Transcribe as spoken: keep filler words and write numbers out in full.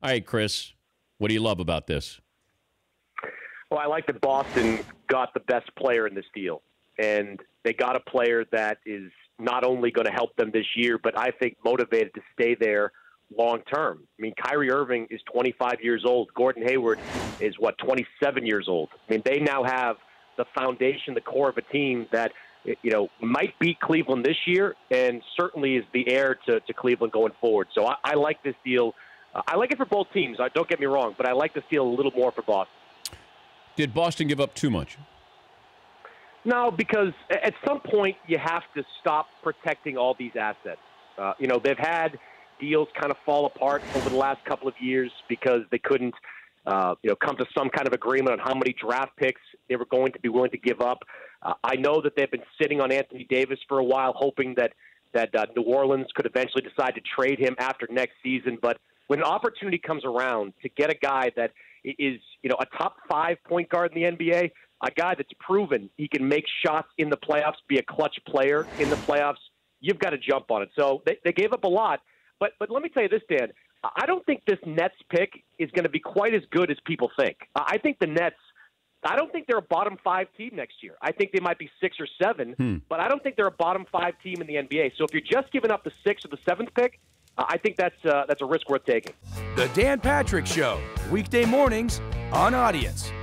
All right, Chris, what do you love about this? Well, I like that Boston got the best player in this deal. And they got a player that is not only going to help them this year, but I think motivated to stay there long term. I mean, Kyrie Irving is twenty-five years old. Gordon Hayward is, what, twenty-seven years old. I mean, they now have the foundation, the core of a team that, you know, might beat Cleveland this year and certainly is the heir to, to Cleveland going forward. So I, I like this deal. Uh, I like it for both teams. Uh, don't get me wrong, but I like this deal a little more for Boston. Did Boston give up too much? No, because at some point you have to stop protecting all these assets. Uh, you know, they've had deals kind of fall apart over the last couple of years because they couldn't, uh, you know, come to some kind of agreement on how many draft picks they were going to be willing to give up. Uh, I know that they've been sitting on Anthony Davis for a while, hoping that that uh, New Orleans could eventually decide to trade him after next season. But when an opportunity comes around to get a guy that is, you know, a top five point guard in the N B A, a guy that's proven he can make shots in the playoffs, be a clutch player in the playoffs, you've got to jump on it. So they, they gave up a lot. But but let me tell you this, Dan. I don't think this Nets pick is going to be quite as good as people think. I think the Nets, I don't think they're a bottom five team next year. I think they might be six or seven, hmm. but I don't think they're a bottom five team in the N B A. So if you're just giving up the sixth or the seventh pick, I think that's uh, that's a risk worth taking. The Dan Patrick Show, weekday mornings on Audience.